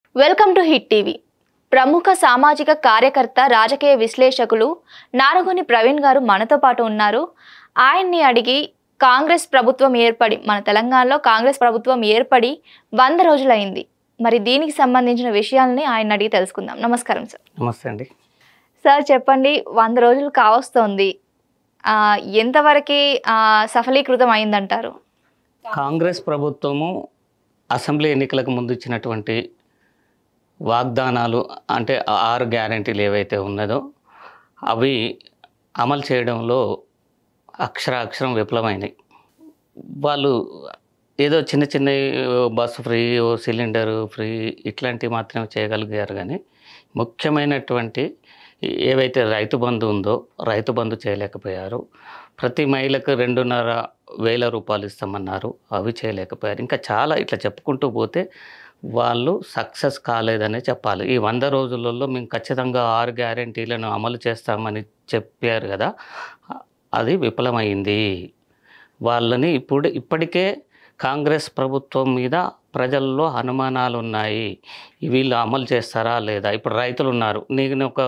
Welcome to hit TV. ప్రముఖ సామాజిక కార్యకర్త, రాజకీయ విశ్లేషకులు నారగొని ప్రవీణ్ గారు మనతో పాటు ఉన్నారు. ఆయన్ని అడిగి కాంగ్రెస్ ప్రభుత్వం ఏర్పడి మన తెలంగాణలో కాంగ్రెస్ ప్రభుత్వం ఏర్పడి 100 రోజులైంది. మరి దీనికి సంబంధించిన విషయాల్ని ఆయన అడిగి తెలుసుకుందాం. నమస్కారం సార్. నమస్తే అండి. సార్ చెప్పండి, 100 రోజులు కావస్తోంది. ఎంతవరకు సఫలీకృతం అయిందంటారు? కాంగ్రెస్ ప్రభుత్వము అసెంబ్లీ ఎన్నికలకు ముందు ఇచ్చినటువంటి వాగ్దానాలు అంటే 6 గ్యారెంటీలు ఏవైతే ఉన్నదో అవి అమలు చేయడంలో అక్షరం విఫలమైనాయి. వాళ్ళు ఏదో చిన్న చిన్న బస్సు ఫ్రీ, సిలిండరు ఫ్రీ ఇట్లాంటివి మాత్రమే చేయగలిగారు. కానీ ముఖ్యమైనటువంటి ఏవైతే రైతు బంధు ఉందో రైతు బంధు చేయలేకపోయారు. ప్రతి మహిళకు 2,500 రూపాయలు ఇస్తామన్నారు, అవి చేయలేకపోయారు. ఇంకా చాలా ఇట్లా చెప్పుకుంటూ పోతే వాళ్ళు సక్సెస్ కాలేదనే చెప్పాలి. ఈ 100 రోజులలో మేము ఖచ్చితంగా 6 గ్యారెంటీలను అమలు చేస్తామని చెప్పారు కదా, అది విఫలమైంది. వాళ్ళని ఇప్పటికే కాంగ్రెస్ ప్రభుత్వం మీద ప్రజల్లో అనుమానాలు ఉన్నాయి. వీళ్ళు అమలు చేస్తారా లేదా? ఇప్పుడు రైతులు ఉన్నారు. నేను ఒక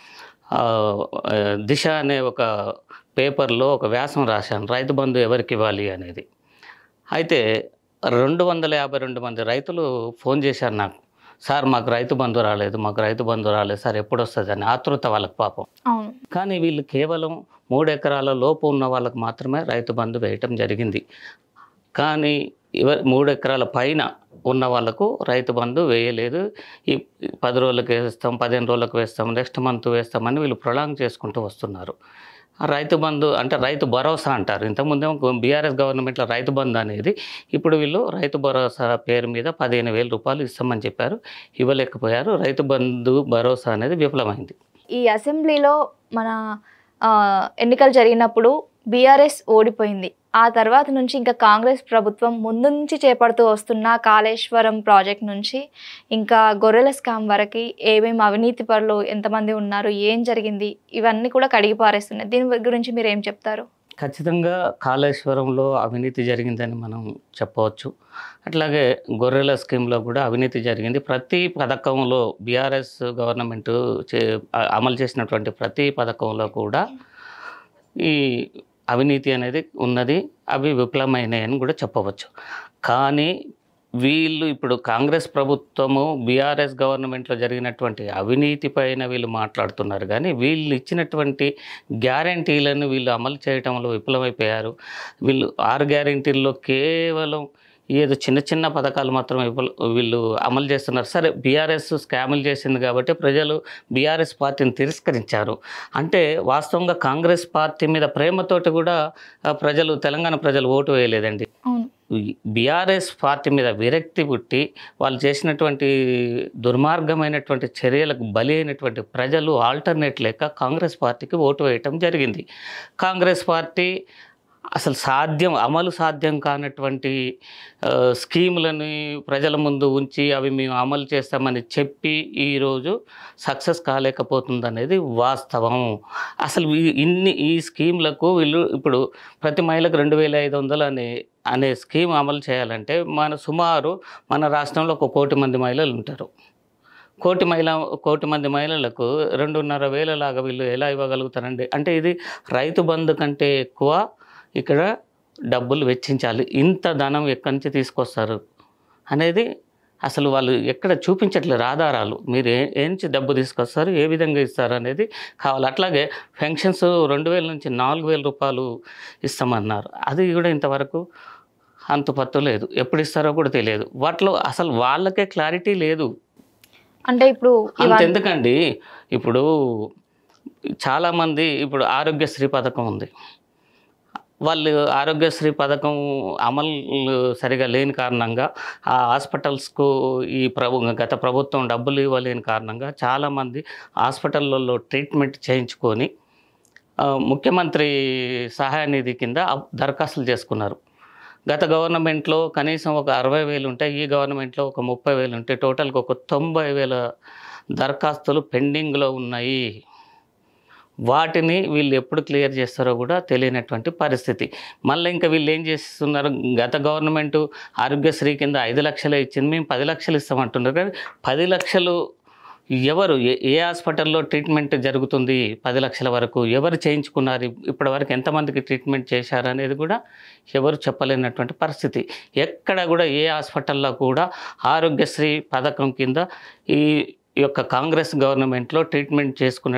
దిశ అనే ఒక పేపర్లో ఒక వ్యాసం రాశాను, రైతు బంధు ఎవరికి ఇవ్వాలి అనేది. అయితే 252 మంది రైతులు ఫోన్ చేశారు నాకు, సార్ మాకు రైతు బంధు రాలేదు సార్, ఎప్పుడు వస్తుంది అని ఆతృత వాళ్ళకి పాపం. కానీ వీళ్ళు కేవలం 3 ఎకరాల లోపు ఉన్న వాళ్ళకు మాత్రమే రైతు బంధు వేయటం జరిగింది. కానీ 3 ఎకరాల పైన ఉన్న వాళ్ళకు రైతు బంధు వేయలేదు. ఈ 10 రోజులకు వేస్తాం, 15 రోజులకు వేస్తాం, నెక్స్ట్ మంత్ వేస్తామని వీళ్ళు ప్రొలాంగ్ చేసుకుంటూ వస్తున్నారు. రైతు బంధు అంటే రైతు భరోసా అంటారు. ఇంతకుముందేమో బీఆర్ఎస్ గవర్నమెంట్లో రైతు బంధు అనేది, ఇప్పుడు వీళ్ళు రైతు భరోసా పేరు మీద 15,000 రూపాయలు ఇస్తామని చెప్పారు, ఇవ్వలేకపోయారు. రైతు బంధు భరోసా అనేది విఫలమైంది. ఈ అసెంబ్లీలో మన ఎన్నికలు జరిగినప్పుడు బీఆర్ఎస్ ఓడిపోయింది. ఆ తర్వాత నుంచి ఇంకా కాంగ్రెస్ ప్రభుత్వం ముందు నుంచి చేపడుతూ వస్తున్న కాళేశ్వరం ప్రాజెక్ట్ నుంచి ఇంకా గొర్రెల స్కామ్ వరకు ఏమేమి అవినీతి పరులు ఎంతమంది ఉన్నారు, ఏం జరిగింది, ఇవన్నీ కూడా కడిగి పారేస్తున్నాయి. దీని గురించి మీరు ఏం చెప్తారు? ఖచ్చితంగా కాళేశ్వరంలో అవినీతి జరిగిందని మనం చెప్పవచ్చు. అట్లాగే గొర్రెల స్కీమ్లో కూడా అవినీతి జరిగింది. ప్రతి పథకంలో బీఆర్ఎస్ గవర్నమెంట్ అమలు చేసినటువంటి ప్రతి పథకంలో కూడా ఈ అవినీతి అనేది ఉన్నది. అవి విఫలమైనాయి అని కూడా చెప్పవచ్చు. కానీ వీళ్ళు ఇప్పుడు కాంగ్రెస్ ప్రభుత్వము బీఆర్ఎస్ గవర్నమెంట్లో జరిగినటువంటి అవినీతి పైన వీళ్ళు మాట్లాడుతున్నారు. కానీ వీళ్ళు ఇచ్చినటువంటి గ్యారెంటీలను వీళ్ళు అమలు చేయడంలో విఫలమైపోయారు. వీళ్ళు 6 గ్యారెంటీల్లో కేవలం ఏదో చిన్న చిన్న పథకాలు మాత్రం వీళ్ళు అమలు చేస్తున్నారు. సరే, బీఆర్ఎస్ స్కాములు చేసింది కాబట్టి ప్రజలు బీఆర్ఎస్ పార్టీని తిరస్కరించారు. అంటే వాస్తవంగా కాంగ్రెస్ పార్టీ మీద ప్రేమతోటి కూడా తెలంగాణ ప్రజలు ఓటు వేయలేదండి. బీఆర్ఎస్ పార్టీ మీద విరక్తి పుట్టి వాళ్ళు చేసినటువంటి దుర్మార్గమైనటువంటి చర్యలకు బలి అయినటువంటి ప్రజలు ఆల్టర్నేట్ లేక కాంగ్రెస్ పార్టీకి ఓటు వేయటం జరిగింది. కాంగ్రెస్ పార్టీ అసలు అమలు సాధ్యం కానటువంటి స్కీములని ప్రజల ముందు ఉంచి అవి మేము అమలు చేస్తామని చెప్పి ఈరోజు సక్సెస్ కాలేకపోతుందనేది వాస్తవం. అసలు ఈ స్కీములకు వీళ్ళు ఇప్పుడు ప్రతి మహిళకు 2,500 అనే స్కీమ్ అమలు చేయాలంటే సుమారు మన రాష్ట్రంలో 1 కోటి మంది మహిళలు ఉంటారు. 1 కోటి మంది మహిళలకు 2,500 లాగా వీళ్ళు ఎలా ఇవ్వగలుగుతారండి? అంటే ఇది రైతు బంధు కంటే ఎక్కువ ఇక్కడ డబ్బులు వెచ్చించాలి. ఇంత ధనం ఎక్కడి నుంచి తీసుకొస్తారు అనేది అసలు వాళ్ళు ఎక్కడ చూపించట్లేదు ఆధారాలు. మీరు నుంచి డబ్బు తీసుకొస్తారు, ఏ విధంగా ఇస్తారు అనేది కావాలి. అట్లాగే పెన్షన్స్ 2,000 నుంచి 4,000 రూపాయలు ఇస్తామన్నారు, అది కూడా ఇంతవరకు అంతుపత్తు లేదు. ఎప్పుడు ఇస్తారో కూడా తెలియదు. వాటిలో అసలు వాళ్ళకే క్లారిటీ లేదు. అంటే ఇప్పుడు అంతెందుకండి, ఇప్పుడు చాలామంది ఇప్పుడు ఆరోగ్యశ్రీ పథకం ఉంది. వాళ్ళు ఆరోగ్యశ్రీ పథకం అమలు సరిగా లేని కారణంగా ఆ హాస్పిటల్స్కు గత ప్రభుత్వం డబ్బులు ఇవ్వలేని కారణంగా చాలామంది హాస్పిటల్లో ట్రీట్మెంట్ చేయించుకొని ముఖ్యమంత్రి సహాయ నిధి కింద దరఖాస్తులు చేసుకున్నారు. గత గవర్నమెంట్లో కనీసం ఒక 60,000 ఉంటాయి, ఈ గవర్నమెంట్లో ఒక 30,000 ఉంటాయి. టోటల్గా ఒక 90,000 దరఖాస్తులు పెండింగ్లో ఉన్నాయి. వాటిని వీళ్ళు ఎప్పుడు క్లియర్ చేస్తారో కూడా తెలియనటువంటి పరిస్థితి. మళ్ళీ ఇంకా వీళ్ళు ఏం చేస్తున్నారు, గత గవర్నమెంటు ఆరోగ్యశ్రీ కింద 5 లక్షలే ఇచ్చింది, మేము 10 లక్షలు ఇస్తామంటున్నారు. కానీ 10 లక్షలు ఎవరు ఏ హాస్పిటల్లో ట్రీట్మెంట్ జరుగుతుంది, 10 లక్షల వరకు ఎవరు చేయించుకున్నారు, ఇప్పటివరకు ఎంతమందికి ట్రీట్మెంట్ చేశారు అనేది కూడా ఎవరు చెప్పలేనటువంటి పరిస్థితి. ఎక్కడ కూడా ఏ హాస్పిటల్లో కూడా ఆరోగ్యశ్రీ పథకం కింద ఈ యొక్క కాంగ్రెస్ గవర్నమెంట్లో ట్రీట్మెంట్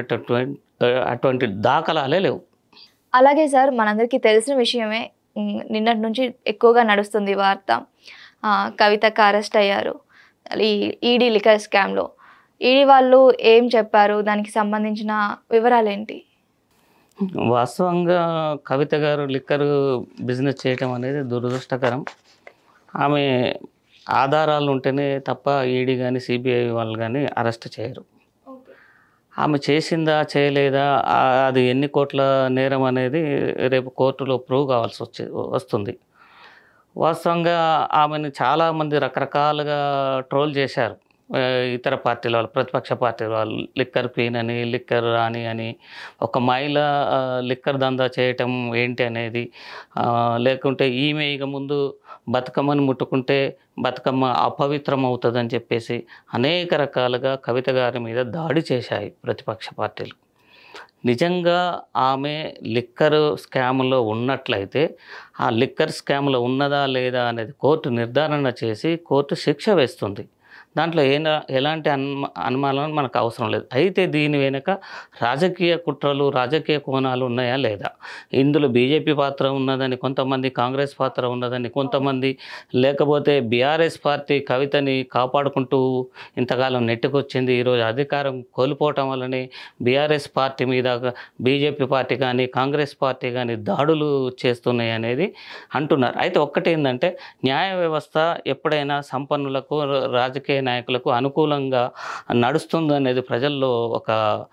అటువంటి దాఖలాలే లేవు. అలాగే సార్, మనందరికీ తెలిసిన విషయమే, నిన్నటి నుంచి ఎక్కువగా నడుస్తుంది వార్త, కవితకు అరెస్ట్ అయ్యారు ఈ ఈడీ లిక్కర్ స్కామ్లో. ఈడీ వాళ్ళు ఏం చెప్పారు, దానికి సంబంధించిన వివరాలు ఏంటి? వాస్తవంగా కవిత గారు లిక్కర్ బిజినెస్ చేయటం అనేది దురదృష్టకరం. ఆమె ఆధారాలు ఉంటేనే తప్ప ఈడీ కానీ సిబిఐ వాళ్ళు కానీ అరెస్ట్ చేయరు. ఆమె చేసిందా చేయలేదా, అది ఎన్ని కోట్ల నేరం అనేది రేపు కోర్టులో ప్రూవ్ కావాల్సి వస్తుంది. వాస్తవంగా ఆమెను చాలామంది రకరకాలుగా ట్రోల్ చేశారు. ఇతర పార్టీల వాళ్ళు, ప్రతిపక్ష పార్టీల వాళ్ళు, లిక్కర్ క్వీన్ అని, లిక్కర్ రాణి అని, ఒక మహిళ లిక్కర్ దందా చేయటం ఏంటి అనేది, లేకుంటే ఈమె ఇక ముందు బతుకమ్మని ముట్టుకుంటే బతుకమ్మ అపవిత్రం అవుతుందని చెప్పేసి అనేక రకాలుగా కవిత గారి మీద దాడి చేశాయి ప్రతిపక్ష పార్టీలు. నిజంగా ఆమె లిక్కర్ స్కామ్లో ఉన్నట్లయితే ఆ లిక్కర్ స్కామ్లో ఉన్నదా లేదా అనేది కోర్టు నిర్ధారణ చేసి కోర్టు శిక్ష వేస్తుంది. దాంట్లో ఎలాంటి అనుమానం మనకు అవసరం లేదు. అయితే దీని వెనుక రాజకీయ కుట్రలు, రాజకీయ కోణాలు ఉన్నాయా లేదా, ఇందులో బీజేపీ పాత్ర ఉన్నదని కొంతమంది, కాంగ్రెస్ పాత్ర ఉన్నదని కొంతమంది, లేకపోతే బీఆర్ఎస్ పార్టీ కవితని కాపాడుకుంటూ ఇంతకాలం నెట్టుకొచ్చింది, ఈరోజు అధికారం కోల్పోవటం వల్లనే బీఆర్ఎస్ పార్టీ మీద బీజేపీ పార్టీ కానీ కాంగ్రెస్ పార్టీ కానీ దాడులు చేస్తున్నాయి అనేది అంటున్నారు. అయితే ఒక్కటేందంటే, న్యాయ వ్యవస్థ ఎప్పుడైనా సంపన్నులకు, రాజకీయ నాయకులకు అనుకూలంగా నడుస్తుంది అనేది ప్రజల్లో ఒక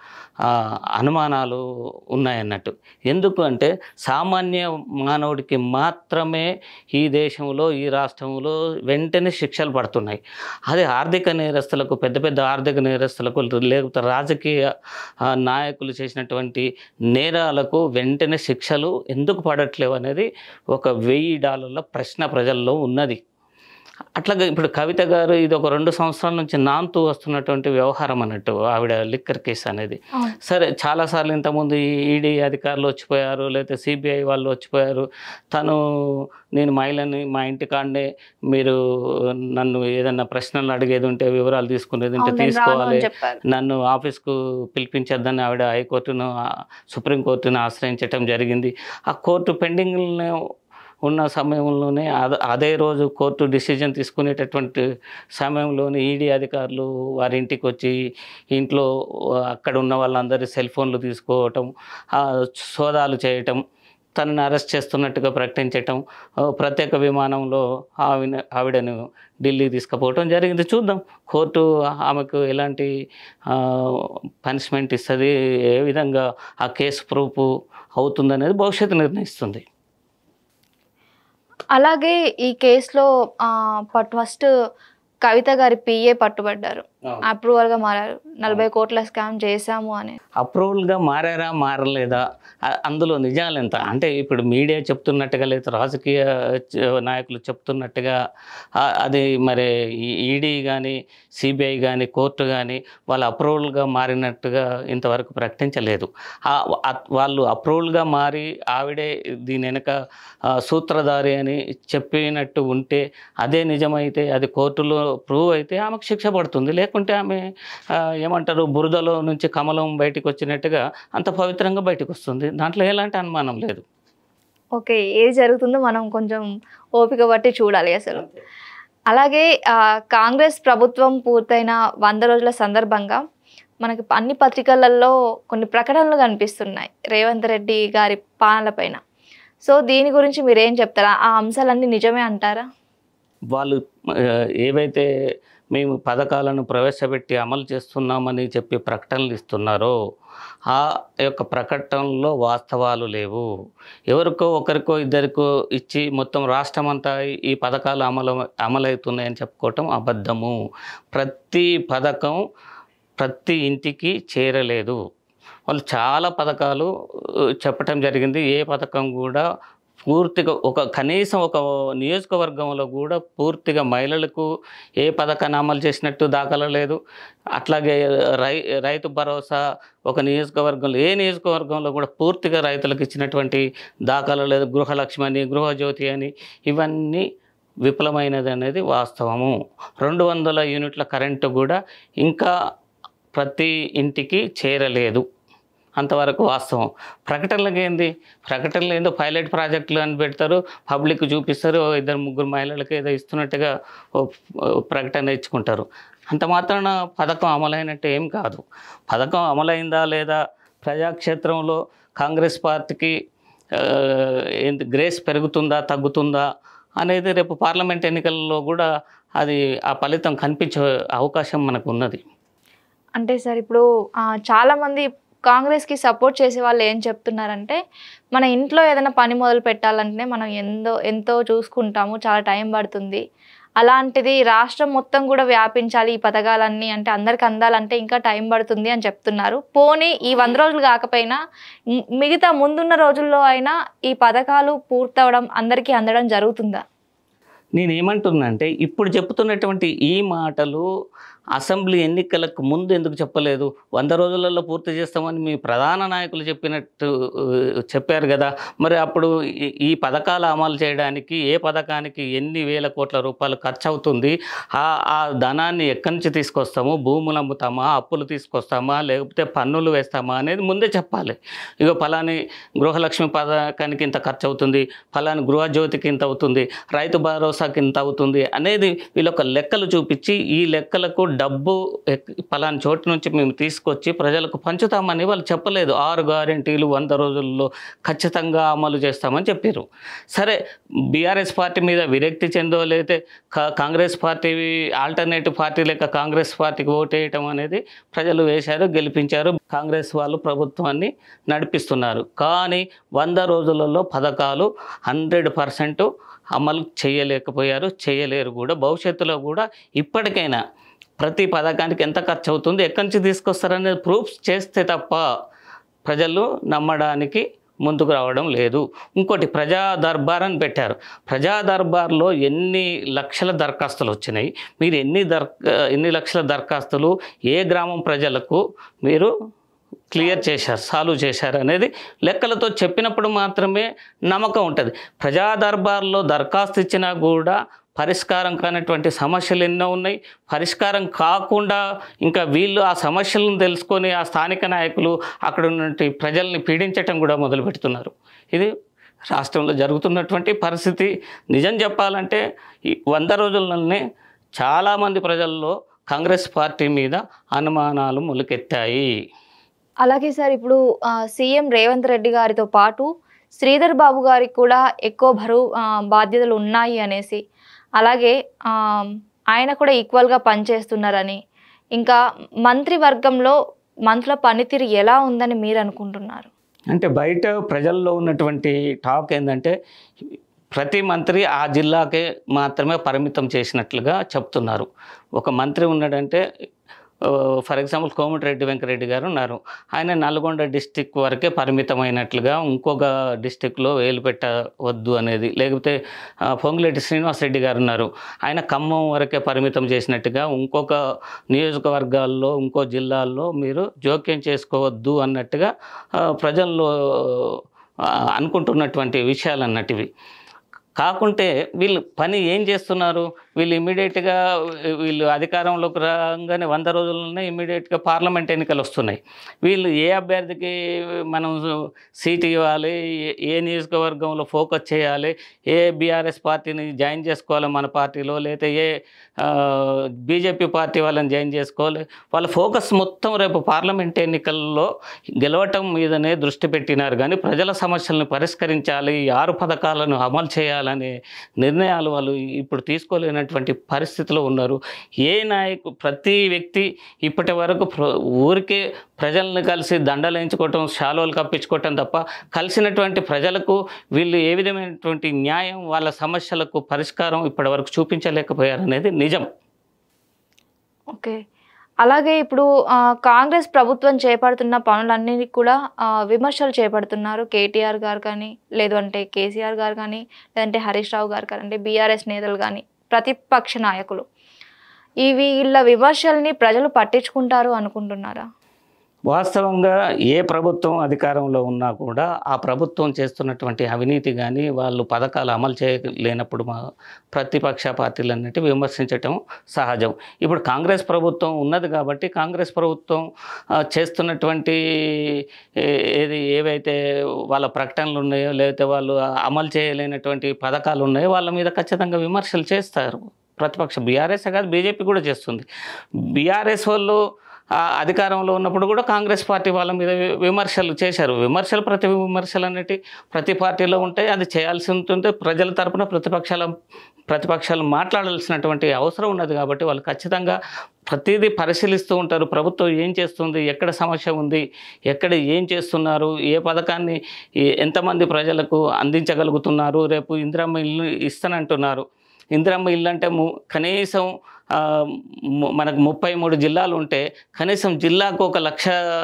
అనుమానాలు ఉన్నాయన్నట్టు. ఎందుకు అంటే, సామాన్య మానవుడికి మాత్రమే ఈ దేశంలో, ఈ రాష్ట్రంలో వెంటనే శిక్షలు పడుతున్నాయి. అదే ఆర్థిక నేరస్తులకు, పెద్ద పెద్ద ఆర్థిక నేరస్తులకు, లేకపోతే రాజకీయ నాయకులు చేసినటువంటి నేరాలకు వెంటనే శిక్షలు ఎందుకు పడట్లేవు అనేది ఒక $1000 ప్రశ్న ప్రజల్లో ఉన్నది. అట్లాగే ఇప్పుడు కవిత గారు ఇది ఒక 2 సంవత్సరాల నుంచి నాంతూ వస్తున్నటువంటి వ్యవహారం అన్నట్టు, ఆవిడ లిక్కర్ కేసు అనేది. సరే, చాలాసార్లు ఇంతకుముందు ఈడీ అధికారులు వచ్చిపోయారు, లేకపోతే సిబిఐ వాళ్ళు వచ్చిపోయారు. నేను మహిళని, మా ఇంటికాడనే మీరు నన్ను ఏదన్నా ప్రశ్నలు అడిగేది ఉంటే, వివరాలు తీసుకునేది ఉంటే తీసుకోవాలి, నన్ను ఆఫీస్కు పిలిపించొద్దని ఆవిడ హైకోర్టును, సుప్రీంకోర్టును ఆశ్రయించడం జరిగింది. ఆ కోర్టు పెండింగ్లో ఉన్న సమయంలోనే అదే రోజు కోర్టు డిసిజన్ తీసుకునేటటువంటి సమయంలోనే ఈడీ అధికారులు వారి ఇంటికి వచ్చి ఇంట్లో అక్కడ ఉన్న వాళ్ళందరి సెల్ ఫోన్లు తీసుకోవటం, సోదాలు చేయటం, తనని అరెస్ట్ చేస్తున్నట్టుగా ప్రకటించటం, ప్రత్యేక విమానంలో ఆవిడను ఢిల్లీ తీసుకుపోవటం జరిగింది. చూద్దాం కోర్టు ఆమెకు ఎలాంటి పనిష్మెంట్ ఇస్తుంది, ఏ విధంగా ఆ కేసు ప్రూఫ్ అవుతుందనేది భవిష్యత్తు నిర్ణయిస్తుంది. అలాగే ఈ కేసులో ఫస్ట్ కవిత గారి పిఏ పట్టుబడ్డారు, అప్రూవల్గా మారారు, 40 కోట్ల స్కామ్ చేశాము అని. అప్రూవల్గా మారారా మారలేదా, అందులో నిజాలు ఎంత అంటే, ఇప్పుడు మీడియా చెప్తున్నట్టుగా లేదా రాజకీయ నాయకులు చెప్తున్నట్టుగా అది మరి ఈడీ కానీ సిబిఐ కానీ కోర్టు కానీ వాళ్ళు అప్రూవల్గా మారినట్టుగా ఇంతవరకు ప్రకటించలేదు. వాళ్ళు అప్రూవల్గా మారి ఆవిడే దీని వెనక సూత్రధారి అని చెప్పినట్టు ఉంటే, అదే నిజమైతే, అది కోర్టులో ప్రూవ్ అయితే ఆమెకు శిక్ష పడుతుంది. లేకుంటే ఆమె ఏమంటారు, బురదలో నుంచి కమలం బయటికి వచ్చినట్టుగా అంత పవిత్రంగా బయటకు వస్తుంది. దాంట్లో ఎలాంటి అనుమానం లేదు. ఓకే, ఏది జరుగుతుందో మనం కొంచెం ఓపిక బట్టి చూడాలి అసలు. అలాగే కాంగ్రెస్ ప్రభుత్వం పూర్తయిన 100 రోజుల సందర్భంగా మనకి అన్ని పత్రికలలో కొన్ని ప్రకటనలు కనిపిస్తున్నాయి రేవంత్ రెడ్డి గారి పాలనపైన. సో దీని గురించి మీరు ఏం చెప్తారా? ఆ అంశాలన్నీ నిజమే అంటారా? వాళ్ళు ఏవైతే మేము పథకాలను ప్రవేశపెట్టి అమలు చేస్తున్నామని చెప్పి ప్రకటనలు ఇస్తున్నారో ఆ యొక్క ప్రకటనలో వాస్తవాలు లేవు. ఎవరికో ఒకరికో ఇద్దరికో ఇచ్చి మొత్తం రాష్ట్రం అంతా ఈ పథకాలు అమలవుతున్నాయని చెప్పుకోవటం అబద్ధము. ప్రతి పథకం ప్రతి ఇంటికి చేరలేదు. వాళ్ళు చాలా పథకాలు చెప్పటం జరిగింది. ఏ పథకం కూడా పూర్తిగా కనీసం ఒక నియోజకవర్గంలో కూడా పూర్తిగా మహిళలకు ఏ పథకాన్ని అమలు చేసినట్టు దాఖలా లేదు. అట్లాగే రైతు భరోసా ఒక నియోజకవర్గంలో ఏ నియోజకవర్గంలో కూడా పూర్తిగా రైతులకు ఇచ్చినటువంటి దాఖలా లేదు. గృహలక్ష్మి అని, గృహజ్యోతి అని ఇవన్నీ విఫలమైనది అనేది వాస్తవము. 200 యూనిట్ల కరెంటు కూడా ఇంకా ప్రతి ఇంటికి చేరలేదు, అంతవరకు వాస్తవం. ప్రకటనలకు ఏంది, ప్రకటనలు ఏందో పైలట్ ప్రాజెక్టులు అని పెడతారు, పబ్లిక్ చూపిస్తారు, 2-3 మహిళలకు ఏదో ఇస్తున్నట్టుగా ప్రకటన ఇచ్చుకుంటారు. అంత మాత్రాన పథకం అమలైనట్టు ఏం కాదు. పథకం అమలైందా లేదా, ప్రజాక్షేత్రంలో కాంగ్రెస్ పార్టీకి గ్రేస్ పెరుగుతుందా తగ్గుతుందా అనేది రేపు పార్లమెంట్ ఎన్నికల్లో కూడా అది ఆ ఫలితం కనిపించే అవకాశం మనకు ఉన్నది. అంటే సార్ ఇప్పుడు చాలామంది కాంగ్రెస్కి సపోర్ట్ చేసే వాళ్ళు ఏం చెప్తున్నారంటే, మన ఇంట్లో ఏదైనా పని మొదలు పెట్టాలంటే మనం ఎంతో చూసుకుంటాము, చాలా టైం పడుతుంది. అలాంటిది రాష్ట్రం మొత్తం కూడా వ్యాపించాలి ఈ పథకాలన్నీ, అంటే అందరికి అందాలంటే ఇంకా టైం పడుతుంది అని చెప్తున్నారు. పోనీ ఈ 100 రోజులు కాకపోయినా మిగతా ముందున్న రోజుల్లో అయినా ఈ పథకాలు పూర్తవడం, అందరికీ అందడం జరుగుతుందా? నేనేమంటున్నా అంటే, ఇప్పుడు చెప్తున్నటువంటి ఈ మాటలు అసెంబ్లీ ఎన్నికలకు ముందు ఎందుకు చెప్పలేదు? 100 రోజులలో పూర్తి చేస్తామని మీ ప్రధాన నాయకులు చెప్పినట్టు చెప్పారు కదా. మరి అప్పుడు ఈ పథకాలు అమలు చేయడానికి ఏ పథకానికి ఎన్ని వేల కోట్ల రూపాయలు ఖర్చు అవుతుంది, ఆ ధనాన్ని ఎక్కడి నుంచి తీసుకొస్తాము? భూములు అమ్ముతామా, అప్పులు తీసుకొస్తామా, లేకపోతే పన్నులు వేస్తామా అనేది ముందే చెప్పాలి. ఇక ఫలాని గృహలక్ష్మి పథకానికి ఇంత ఖర్చు అవుతుంది, ఫలాని గృహజ్యోతికి ఇంత అవుతుంది, రైతు భరోసాకి ఇంత అవుతుంది అనేది వీళ్ళొక లెక్కలు చూపించి, ఈ లెక్కలకు డబ్బు పలానా చోటు నుంచి మేము తీసుకొచ్చి ప్రజలకు పంచుతామని వాళ్ళు చెప్పలేదు. 6 గ్యారెంటీలు 100 రోజుల్లో ఖచ్చితంగా అమలు చేస్తామని చెప్పారు. సరే, బీఆర్ఎస్ పార్టీ మీద విరక్తి చెందో లేతే కాంగ్రెస్ పార్టీ ఆల్టర్నేటివ్ పార్టీ లేక కాంగ్రెస్ పార్టీకి ఓటేయటం అనేది ప్రజలు వేశారు, గెలిపించారు. కాంగ్రెస్ వాళ్ళు ప్రభుత్వాన్ని నడిపిస్తున్నారు. కానీ 100 రోజులలో పథకాలు 100% అమలు చేయలేకపోయారు, చేయలేరు కూడా. భవిష్యత్తులో కూడా ఇప్పటికైనా ప్రతి పథకానికి ఎంత ఖర్చు అవుతుంది, ఎక్కడి నుంచి తీసుకొస్తారనేది ప్రూఫ్స్ చేస్తే తప్ప ప్రజలు నమ్మడానికి ముందుకు రావడం లేదు. ఇంకోటి, ప్రజా దర్బార్ అని పెట్టారు. ప్రజా దర్బార్లో ఎన్ని లక్షల దరఖాస్తులు వచ్చినాయి, మీరు ఎన్ని లక్షల దరఖాస్తులు ఏ గ్రామం ప్రజలకు మీరు క్లియర్ చేశారు, సాల్వ్ చేశారు అనేది లెక్కలతో చెప్పినప్పుడు మాత్రమే నమ్మకం ఉంటుంది. ప్రజా దర్బార్లో దరఖాస్తు ఇచ్చినా కూడా పరిష్కారం కానటువంటి సమస్యలు ఎన్నో ఉన్నాయి. పరిష్కారం కాకుండా ఇంకా వీళ్ళు ఆ సమస్యలను తెలుసుకొని ఆ స్థానిక నాయకులు అక్కడ ఉన్నటువంటి ప్రజల్ని పీడించటం కూడా మొదలు పెడుతున్నారు. ఇది రాష్ట్రంలో జరుగుతున్నటువంటి పరిస్థితి. నిజం చెప్పాలంటే ఈ 100 రోజుల్లోనే చాలామంది ప్రజల్లో కాంగ్రెస్ పార్టీ మీద అనుమానాలు మొలకెత్తాయి. అలాగే సార్, ఇప్పుడు సీఎం రేవంత్ రెడ్డి గారితో పాటు శ్రీధర్ బాబు గారికి కూడా ఎక్కువ బాధ్యతలు ఉన్నాయి అనేసి, అలాగే ఆయన కూడా ఈక్వల్గా పనిచేస్తున్నారని, ఇంకా మంత్రివర్గంలో మంత్రుల పనితీరు ఎలా ఉందని మీరు అనుకుంటున్నారు? అంటే బయట ప్రజల్లో ఉన్నటువంటి టాక్ ఏంటంటే, ప్రతి మంత్రి ఆ జిల్లాకే మాత్రమే పరిమితం చేసినట్లుగా చెప్తున్నారు. ఒక మంత్రి ఉన్నాడంటే, ఫర్ ఎగ్జాంపుల్ కోమటిరెడ్డి వెంకరెడ్డి గారు ఉన్నారు, ఆయన నల్గొండ డిస్టిక్ వరకే పరిమితమైనట్లుగా, ఇంకొక డిస్టిక్లో వేలు పెట్టవద్దు అనేది. లేకపోతే పొంగులేటి శ్రీనివాసరెడ్డి గారు ఉన్నారు, ఆయన ఖమ్మం వరకే పరిమితం చేసినట్టుగా, ఇంకొక నియోజకవర్గాల్లో ఇంకో జిల్లాల్లో మీరు జోక్యం చేసుకోవద్దు అన్నట్టుగా ప్రజల్లో అనుకుంటున్నటువంటి విషయాలు అన్నటివి. కాకుంటే వీళ్ళు పని ఏం చేస్తున్నారు, వీళ్ళు ఇమ్మీడియట్గా వీళ్ళు అధికారంలోకి రాగానే 100 రోజుల్లోనే ఇమ్మీడియట్గా పార్లమెంట్ ఎన్నికలు వస్తున్నాయి. వీళ్ళు ఏ అభ్యర్థికి మనం సీట్ ఇవ్వాలి, ఏ నియోజకవర్గంలో ఫోకస్ చేయాలి, ఏ బీఆర్ఎస్ పార్టీని జాయిన్ చేసుకోవాలి మన పార్టీలో, లేకపోతే ఏ బీజేపీ పార్టీ వాళ్ళని జాయిన్ చేసుకోవాలి, వాళ్ళ ఫోకస్ మొత్తం రేపు పార్లమెంట్ ఎన్నికల్లో గెలవటం మీదనే దృష్టి పెట్టినారు. కానీ ప్రజల సమస్యలను పరిష్కరించాలి, 6 పథకాలను అమలు చేయాలనే నిర్ణయాలు వాళ్ళు ఇప్పుడు తీసుకోలేనటువంటి పరిస్థితిలో ఉన్నారు. ఏ నాయకు ప్రతి వ్యక్తి ఇప్పటి వరకు ఊరికే ప్రజలను కలిసి దండలు ఎంచుకోవటం, శాలువలు కప్పించుకోవటం తప్ప కలిసినటువంటి ప్రజలకు వీళ్ళు ఏ విధమైనటువంటి న్యాయం, వాళ్ళ సమస్యలకు పరిష్కారం ఇప్పటి వరకు చూపించలేకపోయారనేది నిజం. ఓకే. అలాగే ఇప్పుడు కాంగ్రెస్ ప్రభుత్వం చేపడుతున్న పనులన్నిటికి కూడా విమర్శలు చేపడుతున్నారు. కేటీఆర్ గారు కానీ, లేదు అంటే కేసీఆర్ గారు కానీ, లేదంటే హరీష్ రావు గారు కానీ, అంటే బీఆర్ఎస్ నేతలు కానీ, ప్రతిపక్ష నాయకులు. వీళ్ళ విమర్శల్ని ప్రజలు పట్టించుకుంటారు అనుకుంటున్నారా? వాస్తవంగా ఏ ప్రభుత్వం అధికారంలో ఉన్నా కూడా ఆ ప్రభుత్వం చేస్తున్నటువంటి అవినీతి కానీ వాళ్ళు పథకాలు అమలు చేయలేనప్పుడు ప్రతిపక్ష పార్టీలన్నిటి విమర్శించటం సహజం. ఇప్పుడు కాంగ్రెస్ ప్రభుత్వం ఉన్నది కాబట్టి కాంగ్రెస్ ప్రభుత్వం చేస్తున్నటువంటి ఏవైతే వాళ్ళ ప్రకటనలు ఉన్నాయో లేకపోతే వాళ్ళు అమలు చేయలేనటువంటి పథకాలు ఉన్నాయో వాళ్ళ మీద ఖచ్చితంగా విమర్శలు చేస్తారు. ప్రతిపక్ష బీఆర్ఎస్ కాదు, బీజేపీ కూడా చేస్తుంది. బీఆర్ఎస్ వాళ్ళు అధికారంలో ఉన్నప్పుడు కూడా కాంగ్రెస్ పార్టీ వాళ్ళ మీద విమర్శలు చేశారు. ప్రతి విమర్శలు అనేటి ప్రతి పార్టీలో ఉంటాయి. అది చేయాల్సి ఉంటుంది. ప్రజల తరపున ప్రతిపక్షాలు మాట్లాడాల్సినటువంటి అవసరం ఉన్నది కాబట్టి వాళ్ళు ఖచ్చితంగా ప్రతిదీ పరిశీలిస్తూ ఉంటారు. ప్రభుత్వం ఏం చేస్తుంది, ఎక్కడ సమస్య ఉంది, ఎక్కడ ఏం చేస్తున్నారు, ఏ పథకాన్ని ఎంతమంది ప్రజలకు అందించగలుగుతున్నారు. రేపు ఇందిరమ్మ ఇల్లు ఇస్తానంటున్నారు. ఇందిరమ్మ ఇల్లు అంటే కనీసం మనకు 33 జిల్లాలు ఉంటే కనీసం జిల్లాకు 1 లక్ష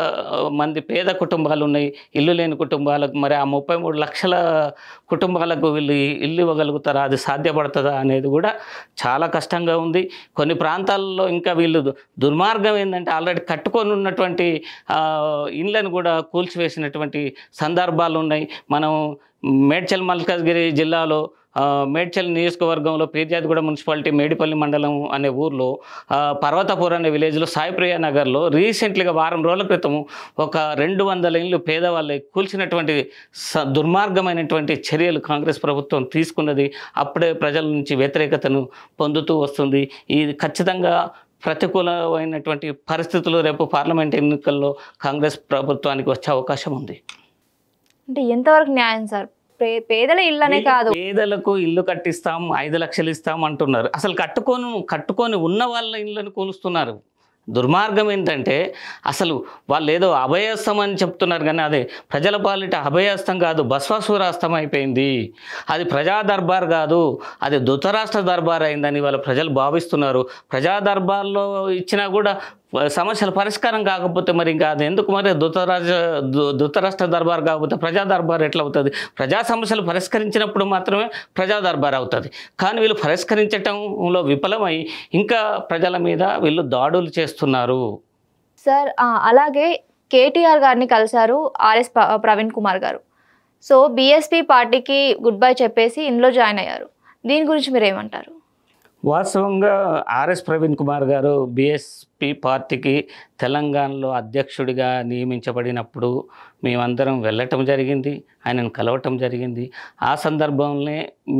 మంది పేద కుటుంబాలు ఉన్నాయి, ఇల్లు లేని కుటుంబాలకు. మరి ఆ 33 లక్షల కుటుంబాలకు వీళ్ళు ఇల్లు ఇవ్వగలుగుతారా, అది సాధ్యపడుతుందా అనేది కూడా చాలా కష్టంగా ఉంది. కొన్ని ప్రాంతాల్లో ఇంకా వీళ్ళు దుర్మార్గం ఏంటంటే ఆల్రెడీ కట్టుకొని ఉన్నటువంటి ఇళ్ళను కూడా కూల్చివేసినటువంటి సందర్భాలు ఉన్నాయి. మనం మేడ్చల్ మల్కాజ్గిరి జిల్లాలో మేడ్చల్ నియోజకవర్గంలో పీర్జాదిగూడ మున్సిపాలిటీ మేడిపల్లి మండలం అనే ఊర్లో పర్వతపూర్ అనే విలేజ్లో సాయిప్రియ నగర్లో రీసెంట్లీగా వారం రోజుల క్రితం ఒక 200 ఇళ్ళు పేదవాళ్ళే కూల్చినటువంటి దుర్మార్గమైనటువంటి చర్యలు కాంగ్రెస్ ప్రభుత్వం తీసుకున్నది. అప్పుడే ప్రజల నుంచి వ్యతిరేకతను పొందుతూ వస్తుంది. ఇది ఖచ్చితంగా ప్రతికూలమైనటువంటి పరిస్థితులు రేపు పార్లమెంట్ ఎన్నికల్లో కాంగ్రెస్ ప్రభుత్వానికి వచ్చే అవకాశం ఉంది. అంటే ఎంతవరకు న్యాయం సార్? పేదల ఇళ్ళనే కాదు, పేదలకు ఇల్లు కట్టిస్తాం, 5 లక్షలు ఇస్తాం అంటున్నారు. అసలు కట్టుకొని ఉన్న వాళ్ళ ఇళ్ళను కూలుస్తున్నారు. దుర్మార్గం ఏంటంటే అసలు వాళ్ళు ఏదో అభయహస్తం అని చెప్తున్నారు కానీ అదే ప్రజల పాలిట అభయహస్తం కాదు, భస్వాసురాస్తం అయిపోయింది. అది ప్రజా దర్బార్ కాదు, అది ధృతరాష్ట్ర దర్బార్ అయిందని వాళ్ళ ప్రజలు భావిస్తున్నారు. ప్రజా దర్బార్లో ఇచ్చినా కూడా సమస్యల పరిష్కారం కాకపోతే మరి ఇంకా అది ఎందుకు? మరి ధృతరాష్ట్ర దర్బార్ కాకపోతే ప్రజా దర్బార్ ఎట్లా అవుతుంది? ప్రజా సమస్యలు పరిష్కరించినప్పుడు మాత్రమే ప్రజా దర్బార్ అవుతుంది. కానీ వీళ్ళు పరిష్కరించడంలో విఫలమై ఇంకా ప్రజల మీద వీళ్ళు దాడులు చేస్తున్నారు. సార్ అలాగే కేటీఆర్ గారిని కలిశారు ఆర్ఎస్ ప్రవీణ్ కుమార్ గారు. సో బీఎస్పీ పార్టీకి గుడ్ బై చెప్పేసి ఇందులో జాయిన్ అయ్యారు. దీని గురించి మీరు ఏమంటారు? వాస్తవంగా ఆర్ఎస్ ప్రవీణ్ కుమార్ గారు బీఎస్పీ పార్టీకి తెలంగాణలో అధ్యక్షుడిగా నియమించబడినప్పుడు మేమందరం వెళ్ళటం జరిగింది, ఆయనను కలవటం జరిగింది. ఆ సందర్భంలోనే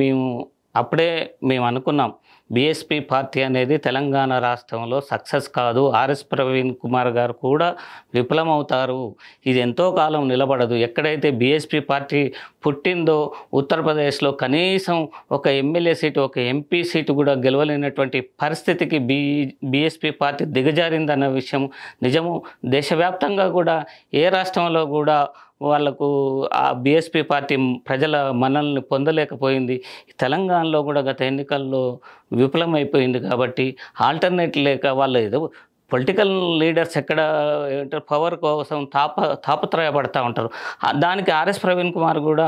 అప్పుడే మేము అనుకున్నాం బీఎస్పీ పార్టీ అనేది తెలంగాణ రాష్ట్రంలో సక్సెస్ కాదు, ఆర్ఎస్ ప్రవీణ్ కుమార్ గారు కూడా విఫలమవుతారు, ఇది ఎంతో కాలం నిలబడదు. ఎక్కడైతే బీఎస్పీ పార్టీ పుట్టిందో ఉత్తరప్రదేశ్లో కనీసం ఒక ఎమ్మెల్యే సీటు, ఒక ఎంపీ సీటు కూడా గెలవలేనటువంటి పరిస్థితికి బీఎస్పీ పార్టీ దిగజారిందన్న విషయం నిజము. దేశవ్యాప్తంగా కూడా ఏ రాష్ట్రంలో కూడా వాళ్లకు ఆ బీఎస్పీ పార్టీ ప్రజల మన్ననల్ని పొందలేకపోయింది. తెలంగాణలో కూడా గత ఎన్నికల్లో విఫలమైపోయింది. కాబట్టి ఆల్టర్నేట్ లేక వాళ్ళు ఏదో పొలిటికల్ లీడర్స్ ఎక్కడ పవర్ కోసం తాపత్రయపడతా ఉంటారు. దానికి ఆర్ఎస్ ప్రవీణ్ కుమార్ కూడా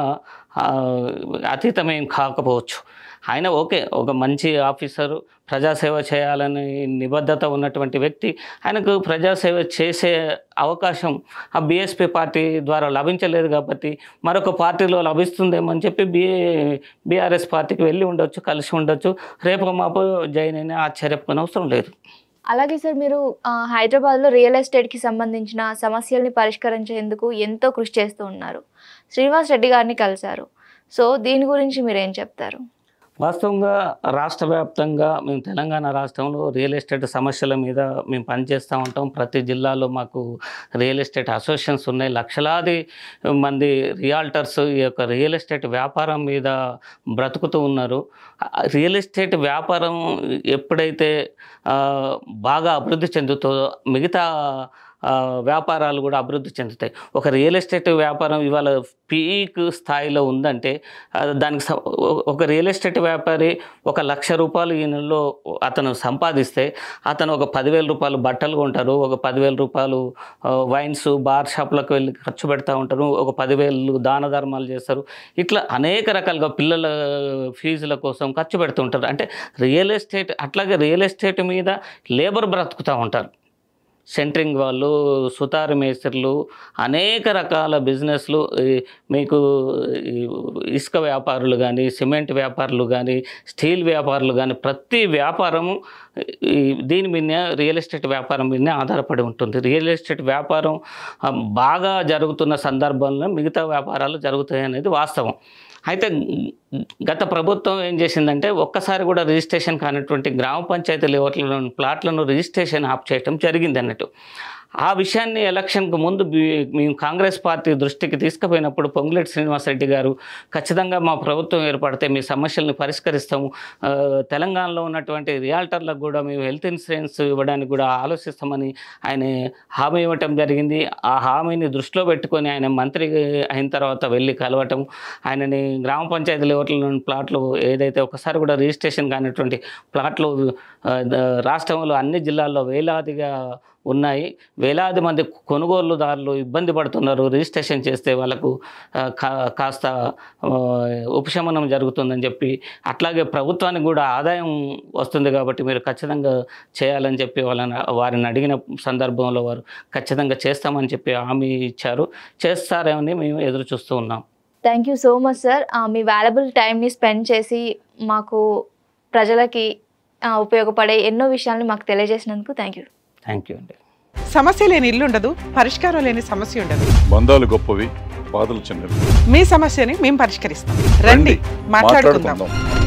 అతీతమేం కాకపోవచ్చు. ఆయన ఓకే, ఒక మంచి ఆఫీసరు, ప్రజాసేవ చేయాలని నిబద్ధత ఉన్నటువంటి వ్యక్తి. ఆయనకు ప్రజాసేవ చేసే అవకాశం ఆ బీఎస్పీ పార్టీ ద్వారా లభించలేదు కాబట్టి మరొక పార్టీలో లభిస్తుందేమో అని చెప్పి బీఆర్ఎస్ పార్టీకి వెళ్ళి ఉండొచ్చు, కలిసి ఉండొచ్చు. రేపు మాపు జాయిన్ అయినా ఆశ్చర్యపోని అవసరం లేదు. అలాగే సార్, మీరు హైదరాబాద్లో రియల్ ఎస్టేట్కి సంబంధించిన సమస్యల్ని పరిష్కరించేందుకు ఎంతో కృషి చేస్తూ ఉన్నారు. శ్రీనివాస్ రెడ్డి గారిని కలిశారు. సో దీని గురించి మీరు ఏం చెప్తారు? వాస్తవంగా రాష్ట్ర వ్యాప్తంగా మేము తెలంగాణ రాష్ట్రంలో రియల్ ఎస్టేట్ సమస్యల మీద మేము పనిచేస్తూ ఉంటాం. ప్రతి జిల్లాలో మాకు రియల్ ఎస్టేట్ అసోసియేషన్స్ ఉన్నాయి. లక్షలాది మంది రియాల్టర్స్ ఈ యొక్క రియల్ ఎస్టేట్ వ్యాపారం మీద బ్రతుకుతూ ఉన్నారు. రియల్ ఎస్టేట్ వ్యాపారం ఎప్పుడైతే బాగా అభివృద్ధి చెందుతుందో మిగతా వ్యాపారాలు కూడా అభివృద్ధి చెందుతాయి. ఒక రియల్ ఎస్టేట్ వ్యాపారం ఇవాళ పీక్ స్థాయిలో ఉందంటే దానికి ఒక రియల్ ఎస్టేట్ వ్యాపారి ఒక ₹1,00,000 ఈ నెలలో అతను సంపాదిస్తే అతను ఒక ₹10,000 బట్టలు కొంటారు, ఒక ₹10,000 వైన్స్ బార్ షాప్లకు వెళ్ళి ఖర్చు పెడతా ఉంటారు, ఒక 10,000 దాన ధర్మాలు చేస్తారు. ఇట్లా అనేక రకాలుగా పిల్లల ఫీజుల కోసం ఖర్చు పెడుతుంటారు. అంటే రియల్ ఎస్టేట్ అట్లాగే రియల్ ఎస్టేట్ మీద లేబర్ బ్రతుకుతూ ఉంటారు. సెంట్రింగ్ వాళ్ళు, సుతారు మేస్త్రులు, అనేక రకాల బిజినెస్లు, మీకు ఇసుక వ్యాపారులు కానీ, సిమెంట్ వ్యాపారులు కానీ, స్టీల్ వ్యాపారులు కానీ, ప్రతి వ్యాపారము దీని మీద రియల్ ఎస్టేట్ వ్యాపారం మీదనే ఆధారపడి ఉంటుంది. రియల్ ఎస్టేట్ వ్యాపారం బాగా జరుగుతున్న సందర్భంలో మిగతా వ్యాపారాలు జరుగుతాయి అనేది వాస్తవం. అయితే గత ప్రభుత్వం ఏం చేసిందంటే ఒక్కసారి కూడా రిజిస్ట్రేషన్ కానటువంటి గ్రామ పంచాయతీ లెవెల్లోని ప్లాట్లను రిజిస్ట్రేషన్ ఆప్ చేయడం జరిగింది అన్నట్టు. ఆ విషయాన్ని ఎలక్షన్కు ముందు మేము కాంగ్రెస్ పార్టీ దృష్టికి తీసుకుపోయినప్పుడు పొంగులేటి శ్రీనివాసరెడ్డి గారు ఖచ్చితంగా మా ప్రభుత్వం ఏర్పడితే మీ సమస్యలను పరిష్కరిస్తాము, తెలంగాణలో ఉన్నటువంటి రియాల్టర్లకు కూడా మేము హెల్త్ ఇన్సూరెన్స్ ఇవ్వడానికి కూడా ఆలోచిస్తామని ఆయన హామీ ఇవ్వటం జరిగింది. ఆ హామీని దృష్టిలో పెట్టుకొని ఆయన మంత్రి అయిన తర్వాత వెళ్ళి కలవటం, ఆయనని గ్రామ పంచాయతీ లెవెల్లోని ప్లాట్లు ఏదైతే ఒకసారి కూడా రిజిస్ట్రేషన్ కానటువంటి ప్లాట్లు రాష్ట్రంలో అన్ని జిల్లాల్లో వేలాదిగా ఉన్నాయి. వేలాది మంది కొనుగోలుదారులు ఇబ్బంది పడుతున్నారు. రిజిస్ట్రేషన్ చేస్తే వాళ్ళకు కాస్త ఉపశమనం జరుగుతుందని చెప్పి, అట్లాగే ప్రభుత్వానికి కూడా ఆదాయం వస్తుంది కాబట్టి మీరు ఖచ్చితంగా చేయాలని చెప్పి వారిని అడిగిన సందర్భంలో వారు ఖచ్చితంగా చేస్తామని చెప్పి హామీ ఇచ్చారు. చేస్తారేమని మేము ఎదురు చూస్తూ ఉన్నాం. Thank you so much sir. మీ వాల్యుబుల్ టైంని స్పెండ్ చేసి మాకు ప్రజలకి ఉపయోగపడే ఎన్నో విషయాల్ని మాకు తెలియజేసినందుకు థ్యాంక్ యూ. థ్యాంక్ యూ అండి. సమస్య లేని ఇల్లు ఉండదు, పరిష్కారం లేని సమస్య ఉండదు. బంధాలు గొప్పవి, బాధలు చిన్నవి. మీ సమస్యని మేము పరిష్కరిస్తాం. రండి మాట్లాడుకుందాం.